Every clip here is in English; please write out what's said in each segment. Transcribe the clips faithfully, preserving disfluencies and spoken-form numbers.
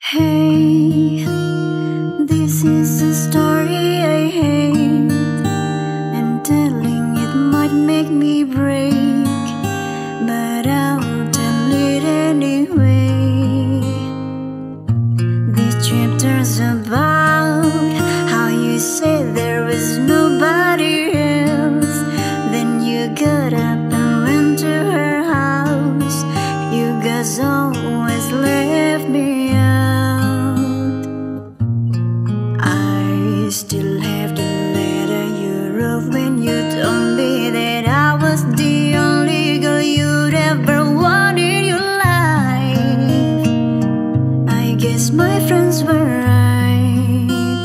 Hey, this is a story I hate, and telling it might make me break, but I'll tell it anyway. This chapter's about how you said there was nobody else. Then you got up and went to her house. You guys always left me out. I still have the letter you wrote when you told me that I was the only girl you'd ever want in your life. I guess my friends were right.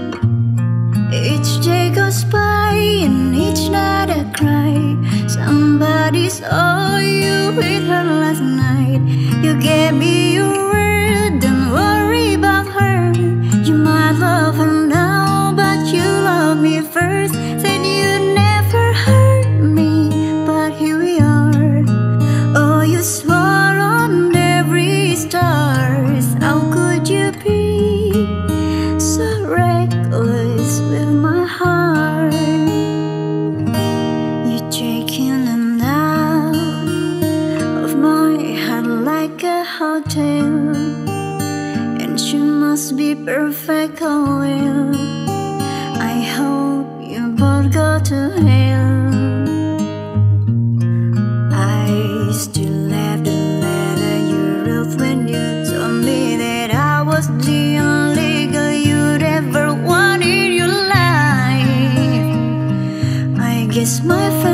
Each day goes by and each night I cry. Somebody saw you with her last night. You gave me your word, don't worry about her. You might love her now, but you love me first. Said you'd never hurt me, but here we are. Oh, you swore on every stars. How could you be so reckless with my heart? You check in and out of my heart like a hotel, and she must be perfect, oh well. I hope you both go to hell. I still have the letter you wrote when you told me that I was the only girl you'd ever want in your life. I guess my